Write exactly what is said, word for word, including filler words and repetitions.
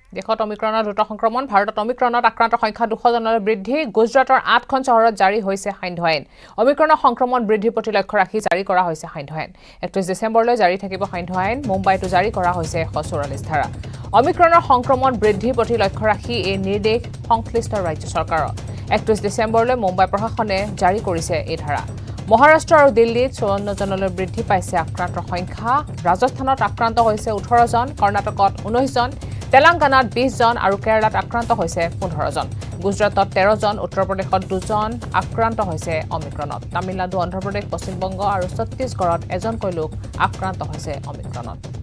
দেশত অমিক্ৰণৰ দ্ৰুত সংক্ৰমণ ভাৰতত অমিক্ৰণত আক্ৰান্ত সংখ্যা দুশ জনলৈ বৃদ্ধি গুজৰাটৰ আঠখন চহৰত জাৰি হৈছে সান্ধ্য আইন অমিক্ৰণৰ সংক্ৰমণ বৃদ্ধিৰ প্ৰতি লক্ষ্য ৰাখি জাৰি কৰা হৈছে সান্ধ্য আইন একত্ৰিশ ডিচেম্বৰলৈ জাৰি থাকিব সান্ধ্য আইন মুম্বাইতো জাৰি কৰা হৈছে এশ চৌৰাল্লিছ ধাৰা অমিক্ৰণৰ সংক্ৰমণ বৃদ্ধিৰ প্ৰতি লক্ষ্য ৰাখি এই নিৰ্দেশ সংশ্লিষ্ট ৰাজ্য চৰকাৰৰ একত্ৰিশ ডিচেম্বৰলৈ মুম্বাই প্ৰশাসনে জাৰি কৰিছে এই ধাৰা মহাৰাষ্ট্ৰ আৰু দিল্লীত চৌৱন্ন জনলৈ বৃদ্ধি পাইছে আক্ৰান্তৰ সংখ্যা ৰাজস্থানত আক্ৰান্ত হৈছে ওঠৰ জন কৰ্ণাটকত ঊনৈশ জন তেলেংগানাত বিশ জন আৰু কেৰালাত আক্ৰান্ত হৈছে পোন্ধৰ জন গুজৰাটত তেৰ জন উত্তৰ প্ৰদেশত দুজন আক্ৰান্ত হৈছে অমিক্ৰণত তামিলনাডু অন্ধ্ৰপ্ৰদেশ পশ্চিমবংগ আৰু ছত্তীশগড়ত এজনকৈ লোক আক্ৰান্ত হৈছে অমিক্ৰণত